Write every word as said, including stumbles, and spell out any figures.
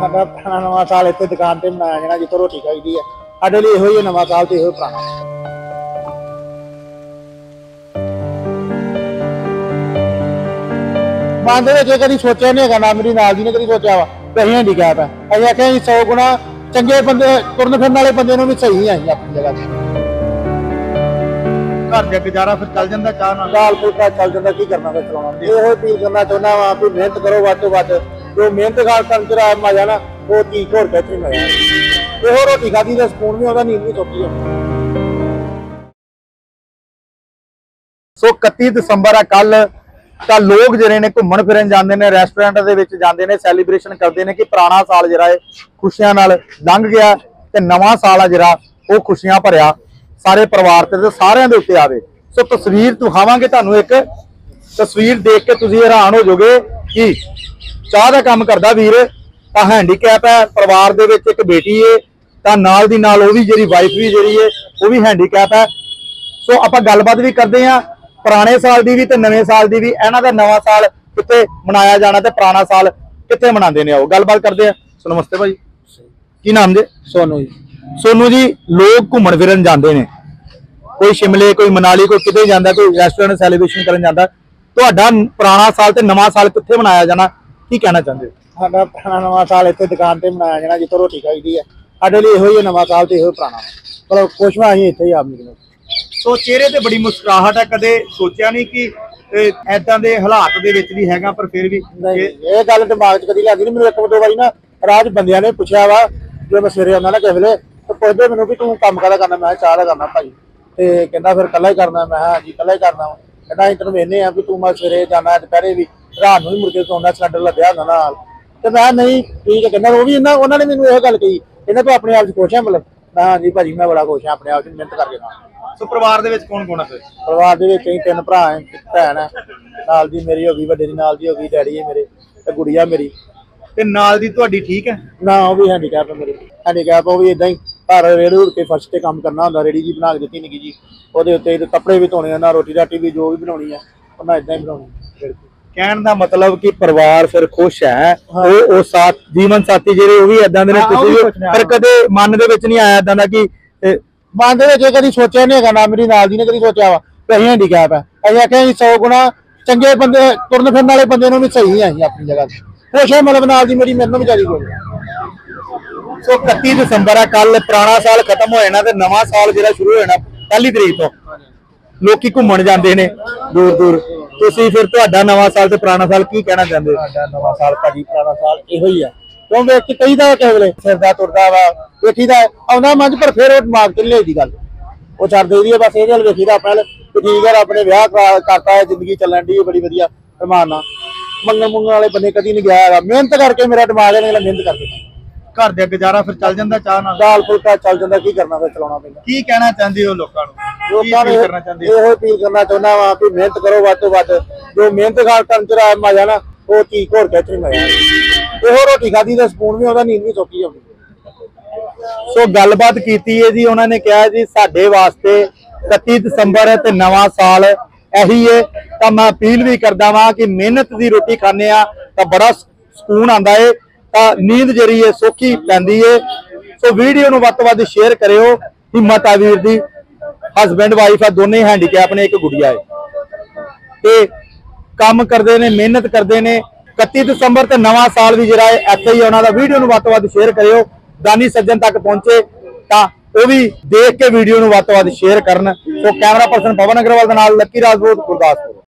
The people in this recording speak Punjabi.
ਸਾਡਾ ਪੁਰਾਣਾ ਨਵਾਂ ਸਾਲ ਇੱਥੇ ਦੁਕਾਨ ਤੇ ਮਨਾਇਆ ਜਾਣਾ ਜਿੱਥੋਂ ਰੋਟੀ ਖਾਈਦੀ ਹੈ। ਸਾਡੇ ਲਈ ਇਹੋ ਹੀ ਨਵਾਂ ਸਾਲ ਤੇ ਇਹੋ ਪੁਰਾਣਾ। ਮਨ ਦੇ ਵਿੱਚ ਕਦੀ ਸੋਚਿਆ ਨਹੀਂ ਹੈਗਾ, ਨਾ ਮੇਰੀ ਨਾਲ ਦੀ ਨੇ ਕਦੀ ਸੋਚਿਆ ਵਾ ਕਿ ਅਸੀਂ ਹੈਂਡੀਕੈਪ ਹੈ। ਅਸੀਂ ਆਖਿਆ ਅਸੀਂ ਸੌ ਗੁਣਾ ਚੰਗੇ ਬੰਦੇ, ਤੁਰਨ ਫਿਰਨ ਵਾਲੇ ਬੰਦੇ ਨੂੰ ਵੀ ਸਹੀ ਹੈ ਅਸੀਂ ਆਪਣੀ ਜਗ੍ਹਾ ਤੇ। ਘਰ ਦਾ ਗੁਜ਼ਾਰਾ ਫਿਰ ਚੱਲ ਜਾਂਦਾ ਚਾਹ ਨਾਲ, ਦਾਲ ਫੁਲਕਾ ਚੱਲ ਜਾਂਦਾ, ਕੀ ਕਰਨਾ ਫਿਰ ਚਲਾਉਣਾ। ਇਹੋ ਅਪੀਲ ਕਰਨਾ ਚਾਹੁੰਦਾ ਵਾ ਵੀ ਮਿਹਨਤ ਕਰੋ ਵੱਧ ਤੋਂ ਵੱਧ। ਜੋ ਮਿਹਨਤ ਕਰਨ ਚ ਮਜ਼ਾ ਨਾ ਉਹ ਚੀਜ਼ ਹੋਰ ਕਿਤੇ ਨਹੀਂ ਮਿਲਦਾ। ਇਹੋ ਰੋਟੀ ਖਾਧੀ ਦਾ ਸਕੂਨ ਵੀ ਆਉਂਦਾ, ਨੀਂਦ ਵੀ ਸੌਖੀ ਆਉਂਦੀ। ਸੋ ਇਕੱਤੀ ਦਸੰਬਰ ਆ ਕੱਲ, ਤਾਂ ਲੋਕ ਜਿਹੜੇ ਨੇ ਘੁੰਮਣ ਫਿਰਨ ਜਾਂਦੇ ਨੇ, ਰੈਸਟੋਰੈਂਟ ਦੇ ਵਿੱਚ ਜਾਂਦੇ ਨੇ, ਸੈਲੀਬ੍ਰੇਸ਼ਨ ਕਰਦੇ ਨੇ ਕਿ ਪੁਰਾਣਾ ਸਾਲ ਜਿਹੜਾ ਹੈ ਖੁਸ਼ੀਆਂ ਨਾਲ ਲੰਘ ਗਿਆ ਤੇ ਨਵਾਂ ਸਾਲ ਆ ਜਿਹੜਾ ਉਹ ਖੁਸ਼ੀਆਂ ਭਰਿਆ ਸਾਰੇ ਪਰਿਵਾਰ ਤੇ ਸਾਰਿਆਂ ਦੇ ਉੱਤੇ ਆਵੇ। ਸੋ ਤਸਵੀਰ ਦਿਖਾਵਾਂਗੇ ਤੁਹਾਨੂੰ, ਇੱਕ ਤਸਵੀਰ ਦੇਖ ਕੇ ਤੁਸੀਂ ਹੈਰਾਨ ਹੋ ਜਾਓਗੇ ਕਿ ਚਾਹ ਦਾ ਕੰਮ ਕਰਦਾ ਵੀਰ ਤਾਂ ਹੈਂਡੀਕੈਪ ਹੈ, ਪਰਿਵਾਰ ਦੇ ਵਿੱਚ ਇੱਕ ਬੇਟੀ ਹੈ ਤਾਂ ਨਾਲ ਦੀ ਨਾਲ ਉਹ ਵੀ ਜਿਹੜੀ ਵਾਈਫ ਵੀ ਜਿਹੜੀ ਹੈ ਉਹ ਵੀ ਹੈਂਡੀਕੈਪ ਹੈ। ਸੋ ਆਪਾਂ ਗੱਲਬਾਤ ਵੀ ਕਰਦੇ ਹਾਂ ਪੁਰਾਣੇ ਸਾਲ ਦੀ ਵੀ ਤੇ ਨਵੇਂ ਸਾਲ ਦੀ ਵੀ, ਇਹਨਾਂ ਦਾ ਨਵਾਂ ਸਾਲ ਕਿੱਥੇ ਮਨਾਇਆ ਜਾਣਾ ਤੇ ਪੁਰਾਣਾ ਸਾਲ ਕਿੱਥੇ ਮਨਾਉਂਦੇ ਨੇ। ਆਓ ਗੱਲਬਾਤ ਕਰਦੇ ਆ। ਸੋ ਨਮਸਤੇ ਭਾਈ, ਕੀ ਨਾਮ ਜੀ? ਸੋਨੂ ਜੀ। ਸੋਨੂ ਜੀ, ਲੋਕ ਘੁੰਮਣ ਫਿਰਨ ਜਾਂਦੇ ਨੇ, ਕੋਈ ਸ਼ਿਮਲੇ, ਕੋਈ ਮਨਾਲੀ, ਕੋਈ ਕਿਤੇ ਜਾਂਦਾ, ਕੋਈ ਰੈਸਟੋਰੈਂਟ ਸੈਲੀਬ੍ਰੇਸ਼ਨ ਕਰਨ ਜਾਂਦਾ। ਤੁਹਾਡਾ ਪੁਰਾਣਾ ਸਾਲ ਤੇ ਨਵਾਂ ਸਾਲ ਕਿੱਥੇ ਮਨਾਇਆ ਜਾਣਾ, ਕੀ ਕਹਿਣਾ ਚਾਹੁੰਦੇ ਹੋ? ਸਾਡਾ ਪੁਰਾਣਾ ਨਵਾਂ ਸਾਲ ਇੱਥੇ ਦੁਕਾਨ ਤੇ ਮਨਾਇਆ ਜਾਣਾ ਜਿੱਥੋਂ ਰੋਟੀ ਖਾਈਦੀ ਹੈ। ਸਾਡੇ ਲਈ ਇਹੋ ਹੀ ਨਵਾਂ ਸਾਲ ਤੇ ਇਹੋ ਪੁਰਾਣਾ। ਚਲੋ ਖੁਸ਼ ਹਾਂ ਅਸੀਂ ਇੱਥੇ ਹੀ ਆਪ ਮਿਲਦੇ। ਸੋ ਚਿਹਰੇ ਤੇ ਬੜੀ ਮੁਸਕਰਾਹਟ ਹੈ, ਕਦੇ ਸੋਚਿਆ ਨਹੀਂ ਕਿ ਐਦਾਂ ਦੇ ਹਾਲਾਤ ਦੇ ਵਿੱਚ ਵੀ ਹੈਗਾ, ਪਰ ਫਿਰ ਵੀ ਇਹ ਗੱਲ ਦਿਮਾਗ 'ਚ ਕਦੀ ਲੱਗਦੀ ਨਹੀਂ। ਮੈਨੂੰ ਇੱਕ ਦੋ ਵਾਰੀ ਨਾ ਰਾਜ ਬੰਦਿਆਂ ਨੇ ਪੁੱਛਿਆ ਵਾ, ਜੇ ਮੈਂ ਸਵੇਰੇ ਆਉਂਦਾ ਨਾ ਕਿਸੇ ਵੇਲੇ ਤਾਂ ਪੁੱਛਦੇ ਮੈਨੂੰ ਵੀ ਤੂੰ ਕੰਮ ਕਾਹਦਾ ਕਰਨਾ। ਮੈਂ ਚਾਹ ਦਾ ਕਰਨਾ ਭਾਈ, ਤੇ ਕਹਿੰਦਾ ਫਿਰ ਇਕੱਲਾ ਹੀ ਕਰਨਾ। ਮੈਂ ਹਾਂ ਜੀ ਇਕੱਲਾ ਹੀ ਕਰਨਾ ਵਾ। ਕਹਿੰਦਾ ਅਸੀਂ ਤੈਨੂੰ ਵੇਖਦੇ ਆ ਵੀ ਤੂੰ ਮੈਂ ਸਵੇਰੇ ਜਾਣਾ, ਦੁਪਹਿਰੇ ਵੀ, ਰਾਤ ਨੂੰ ਵੀ ਮੁੜ ਕੇ ਸੌਂਦਾ, ਸਿਲੰਡਰ ਲੱਗਿਆ ਹੁੰਦਾ ਨਾਲ। ਤੇ ਮੈਂ ਨਹੀਂ ਠੀਕ ਹੈ। ਕਹਿੰਦਾ ਉਹ ਵੀ ਇਹਨਾਂ ਉਹਨਾਂ ਨੇ ਮੈਨੂੰ ਇਹ ਗੱਲ ਕਹੀ, ਕਹਿੰਦਾ ਤੂੰ ਆਪਣੇ ਆਪ 'ਚ ਖੁਸ਼ ਹੈ? ਮਤਲਬ ਮੈਂ ਹਾਂ ਜੀ ਭਾਜੀ ਮੈਂ ਬੜਾ ਖੁਸ਼ ਹਾਂ ਆਪਣੇ ਆਪ 'ਚ ਮਿਹਨਤ ਕਰਕੇ। ਸੋ ਪਰਿਵਾਰ ਦੇ ਵਿੱਚ ਕੌਣ ਕੌਣ ਹੈ? ਪਰਿਵਾਰ ਦੇ ਵਿੱਚ ਅਸੀਂ ਤਿੰਨ ਭਰਾ ਹੈ, ਭੈਣ ਹੈ, ਨਾਲ ਦੀ ਮੇਰੀ ਹੋ ਗਈ, ਵੱਡੇ ਦੀ ਨਾਲ ਦੀ ਹੋ ਗਈ, ਡੈਡੀ ਹੈ ਮੇਰੇ ਤੇ ਗੁੜੀਆ ਮੇਰੀ। ਤੇ ਨਾਲ ਦੀ ਤੁਹਾਡੀ ਠੀਕ ਹੈ? ਨਾ ਉਹ ਵੀ ਹੈਂਡੀਕੈਪ ਹੈ ਮੇਰੀ। ਹੈਂਡੀਕੈਪ ਉਹ ਵੀ ਇਦਾਂ ਹੀ ਘਰ ਰੇੜੂ ਉੜ ਕੇ ਫਰਸ਼ ਤੇ ਕੰਮ ਕਰਨਾ ਹੁੰਦਾ। ਰੇੜੀ ਜੀ ਬਣਾ ਕੇ ਦਿੱਤੀ ਨਿੱਕੀ ਜੀ, ਉਹਦੇ ਉੱਤੇ ਕੱਪੜੇ ਵੀ ਧੋਣੇ ਉਹਨਾਂ, ਰੋਟੀ ਰਾਟੀ ਵੀ ਜੋ ਵੀ ਬਣਾਉਣੀ ਹੈ ਉਹਨਾਂ ਇਦਾਂ ਹੀ ਬਣਾਉਣੀ। ਕਹਿਣ ਦਾ ਮਤਲਬ ਕਿ ਪਰਿਵਾਰ ਫਿਰ ਖੁਸ਼ ਹੈ। ਉਹ ਉਹ ਸਾਥ ਜੀਵਨ ਸਾਥੀ ਜਿਹੜੇ ਉਹ ਵੀ ਇਦਾਂ ਦੇ ਨੇ, ਤੁਸੀਂ ਪਰ ਕਦੇ ਮਨ ਦੇ ਵਿੱਚ ਨਹੀਂ ਆਇਆ ਇਦਾਂ ਦਾ ਕਿ ਮਨ ਦੇ ਵਿੱਚ ਕਦੀ ਸੋਚਿਆ ਨਹੀਂ ਹੈਗਾ, ਨਾ ਮੇਰੀ ਨਾਲ ਦੀ ਨੇ ਕਦੀ ਸੋਚਿਆ ਵਾ ਕਿ ਅਸੀਂ ਹੈਂਡੀਕੈਪ ਹੈ। ਅਸੀਂ ਆਖਿਆ ਅਸੀਂ ਸੌ ਗੁਣਾ ਚੰਗੇ ਬੰਦੇ, ਤੁਰਨ ਫਿਰਨ ਵਾਲੇ ਬੰਦੇ ਨੂੰ ਵੀ ਸਹੀ ਹੈ ਅਸੀਂ ਆਪਣੀ ਜਗ੍ਹਾ ਤੇ। ਖੁਸ਼ ਹੈ ਮਤਲਬ ਨਾਲ ਦੀ ਮੇਰੀ ਮੇਰੇ ਨੂੰ ਵੀ ਜਾਰੀ ਕੋਈ। ਸੋ ਇਕੱਤੀ ਦਸੰਬਰ ਆ ਕੱਲ, ਪੁਰਾਣਾ ਸਾਲ ਖਤਮ ਹੋ ਜਾਣਾ ਤੇ ਨਵਾਂ ਸਾਲ ਜਿਹੜਾ ਸ਼ੁਰੂ ਹੋ ਜਾਣਾ ਪਹਿਲੀ ਤਰੀਕ ਤੋਂ। ਲੋਕੀ ਘੁੰਮਣ ਜਾਂਦੇ ਨੇ ਦੂਰ ਦੂਰ, ਤੁਸੀਂ ਫਿਰ ਤੁਹਾਡਾ ਨਵਾਂ ਸਾਲ ਤੇ ਪੁਰਾਣਾ ਸਾਲ ਕੀ ਕਹਿਣਾ ਚਾਹੁੰਦੇ ਹੋ? ਸਾਡਾ ਨਵਾਂ ਸਾਲ ਭਾਜੀ ਪੁਰਾਣਾ ਸਾਲ ਇਹੋ ਹੀ ਆ। ਕਿਉਂ ਵੇਖ ਕੇ ਕਈ ਦਾ ਕਿਸੇ ਵੇਲੇ ਫਿਰਦਾ ਤੁਰਦਾ ਵਾ, ਵੇਖੀਦਾ ਆਉਂਦਾ ਮਨ 'ਚ, ਪਰ ਫਿਰ ਉਹ ਦਿਮਾਗ 'ਚ ਲੈ ਦੀ ਗੱਲ ਉਹ ਛੱਡ ਦੇਦੀ ਹੈ। ਬਸ ਇਹ ਗੱਲ ਵੇਖੀਦਾ ਆਪਣੇ ਠੀਕ ਹੈ, ਆਪਣੇ ਵਿਆਹ ਕਰਤਾ ਹੈ, ਜ਼ਿੰਦਗੀ ਚੱਲਣ ਦੀ ਬੜੀ ਵਧੀਆ ਰਮਾਨ ਨਾਲ। ਮੰਗਣ ਮੁੰਗਣ ਵਾਲੇ ਬੰਦੇ ਕਦੀ ਨਹੀਂ ਗਿਆ ਹੈਗਾ। ਮਿਹਨਤ ਕਰਕੇ ਮੇਰਾ ਦਿਮਾਗ ਹੈ, ਮਿਹਨਤ ਕਰਕੇ ਘਰ ਦਾ ਗੁਜ਼ਾਰਾ ਫਿਰ ਚੱਲ ਜਾਂਦਾ ਚਾਹ ਨਾਲ, ਦਾਲ ਫੁਲਕਾ ਚੱਲ ਜਾਂਦਾ, ਕੀ ਕਰਨਾ ਫਿਰ ਚਲਾਉਣਾ ਪੈਂਦਾ। ਕੀ ਕਹਿਣਾ ਚਾਹੁੰਦੇ ਹੋ ਲੋਕਾਂ ਨੂੰ? ਲੋਕਾਂ ਨੂੰ ਕਰਨਾ ਚਾਹੁੰਦੇ ਹੋ? ਇਹੋ ਅਪੀਲ ਕਰਨਾ ਚਾਹੁੰਦਾ ਵਾ ਵੀ ਮਿਹਨਤ ਕਰੋ ਵੱਧ ਤੋਂ ਵੱਧ। ਜੋ ਮਿਹਨਤ ਕਰਨ ਚ ਮਜ਼ਾ ਨਾ ਉਹ ਚੀਜ਼ ਹੋਰ ਕਿਤੇ ਨਹੀਂ ਮਿਲਦਾ। ਇਹੋ ਰੋਟੀ ਖਾਧੀ ਦਾ ਸਕੂਨ ਵੀ ਆਉਂਦਾ, ਨੀਂਦ ਵੀ ਸੌਖੀ ਆਉਂਦੀ। ਸੋ ਗੱਲਬਾਤ ਕੀਤੀ ਹੈ ਜੀ, ਉਹਨਾਂ ਨੇ ਕਿਹਾ ਜੀ ਸਾਡੇ ਵਾਸਤੇ ਇਕੱਤੀ ਦਸੰਬਰ ਹੈ ਤੇ ਨਵਾਂ ਸਾਲ ਇਹੀ ਹੈ। ਤਾਂ ਮੈਂ ਅਪੀਲ ਵੀ ਕਰਦਾ ਵਾਂ ਕਿ ਮਿਹਨਤ ਦੀ ਰੋਟੀ ਖਾਂਦੇ ਆ ਤਾਂ ਬੜਾ ਸਕੂਨ ਆਉਂਦਾ ਹੈ, ਤਾਂ ਨੀਂਦ ਜਿਹੜੀ ਹੈ ਸੌਖੀ ਪੈਂਦੀ ਹੈ। ਸੋ ਵੀਡੀਓ ਨੂੰ ਵੱਧ ਤੋਂ ਵੱਧ ਸ਼ੇਅਰ ਕਰਿਓ। ਹਿੰਮਤ ਆ ਵੀਰ ਦੀ, ਹਸਬੈਂਡ ਵਾਈਫ ਆ, ਦੋਨੇ ਹੈਂਡੀਕੈਪ ਨੇ, ਇੱਕ ਗੁੜੀਆ ਹੈ ਤੇ ਕੰਮ ਕਰਦੇ ਨੇ, ਮਿਹਨਤ ਕਰਦੇ ਨੇ। ਇਕੱਤੀ ਦਸੰਬਰ ਤੇ ਨਵਾਂ ਸਾਲ ਵੀ ਜਿਹੜਾ ਹੈ ਇੱਥੇ ਹੀ ਉਹਨਾਂ ਦਾ। ਵੀਡੀਓ ਨੂੰ ਵੱਧ ਤੋਂ ਵੱਧ ਸ਼ੇਅਰ ਕਰਿਓ, ਦਾਨੀ ਸੱਜਣ ਤੱਕ ਪਹੁੰਚੇ ਤਾਂ ਉਹ ਵੀ ਦੇਖ ਕੇ ਵੀਡੀਓ ਨੂੰ ਵੱਧ ਤੋਂ ਵੱਧ ਸ਼ੇਅਰ ਕਰਨ। So camera person Pawan Agarwal ਦੇ ਨਾਲ ਲੱਕੀ ਰਾਜਪੂਤ, ਗੁਰਦਾਸਪੁਰ।